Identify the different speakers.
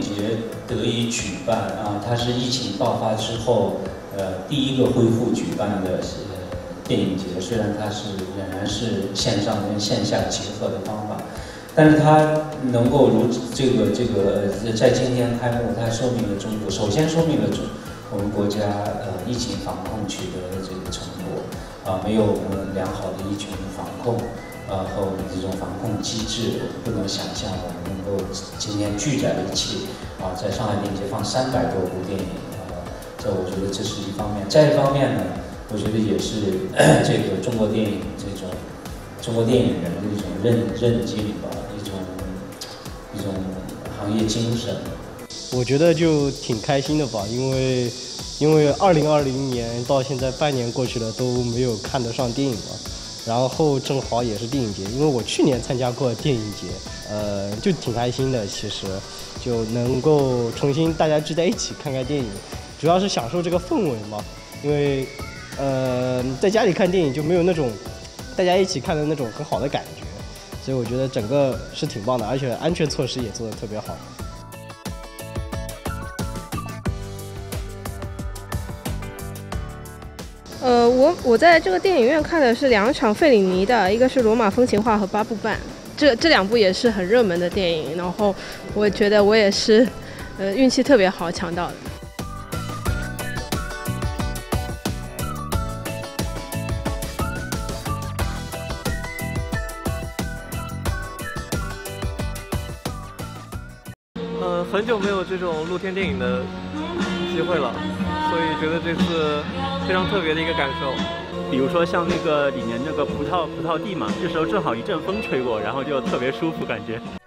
Speaker 1: 节得以举办啊，它是疫情爆发之后第一个恢复举办的电影节，虽然它仍然是线上跟线下结合的方法，但是它能够在今天开幕，它说明了中国，首先说明了我们国家疫情防控取得的这个成果啊，没有我们良好的疫情防控和我们这种防控机制，我们不能想象我们能够今天聚在一起啊，在上海电影节放300多部电影这我觉得这是一方面。再一方面呢，我觉得也是这个中国电影人的一种韧劲吧，一种行业精神。
Speaker 2: 我觉得就挺开心的吧，因为2020年到现在半年过去了，都没有看得上电影嘛。然后正好也是电影节，因为我去年参加过电影节，就挺开心的。其实就能够重新大家聚在一起看看电影，主要是享受这个氛围嘛。因为在家里看电影就没有那种大家一起看的那种很好的感觉，所以我觉得整个是挺棒的，而且安全措施也做得特别好。
Speaker 3: 我在这个电影院看的是2场费里尼的，一个是《罗马风情画》和《八部半》，这2部也是很热门的电影，然后我觉得我也是，运气特别好抢到的。
Speaker 4: 很久没有这种露天电影的机会了，所以觉得这次非常特别的一个感受。
Speaker 5: 比如说像那个里面那个葡萄地嘛，这时候正好一阵风吹过，然后就特别舒服感觉。